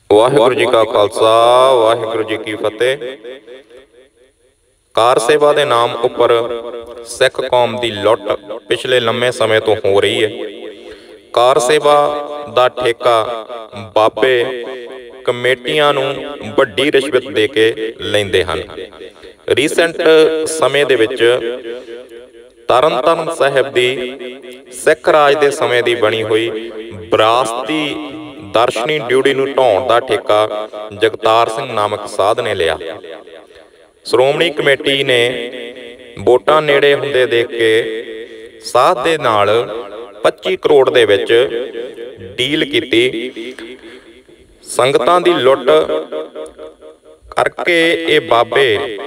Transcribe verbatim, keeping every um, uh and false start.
ਵਾਹਿਗੁਰੂ ਜੀ ਕਾ ਖਾਲਸਾ ਵਾਹਿਗੁਰੂ ਜੀ ਕੀ ਫਤਿਹ। ਕਾਰ ਸੇਵਾ ਦੇ ਨਾਮ ਉੱਪਰ ਸਿੱਖ ਕੌਮ ਦੀ ਲੁੱਟ ਪਿਛਲੇ ਲੰਮੇ ਸਮੇਂ ਤੋਂ ਹੋ ਰਹੀ ਹੈ। ਕਾਰ ਸੇਵਾ ਦਾ ਠੇਕਾ ਬਾਬੇ ਕਮੇਟੀਆਂ ਨੂੰ ਵੱਡੀ ਰਿਸ਼ਵਤ ਦੇ ਕੇ ਲੈਂਦੇ ਹਨ। ਰੀਸੈਂਟ ਸਮੇਂ ਦੇ ਵਿੱਚ ਤਰਨ ਤਾਰਨ ਸਾਹਿਬ ਦੀ ਸਿੱਖ ਰਾਜ ਦੇ ਸਮੇਂ ਦੀ ਬਣੀ ਹੋਈ ਵਿਰਾਸਤੀ ਦਰਸ਼ਨੀ ਡਿਊਟੀ ਨੂੰ ਢਾਉਣ ਦਾ ਠੇਕਾ ਜਗਤਾਰ ਸਿੰਘ ਨਾਮਕ ਸਾਧ ਨੇ ਲਿਆ। ਸ਼੍ਰੋਮਣੀ ਕਮੇਟੀ ਨੇ ਵੋਟਾਂ ਨੇੜੇ ਹੁੰਦੇ ਦੇਖ ਕੇ ਸਾਧ ਦੇ ਨਾਲ ਪੱਚੀ ਕਰੋੜ ਦੇ ਵਿੱਚ ਡੀਲ ਕੀਤੀ। ਸੰਗਤਾਂ ਦੀ ਲੁੱਟ ਕਰਕੇ ਇਹ ਬਾਬੇ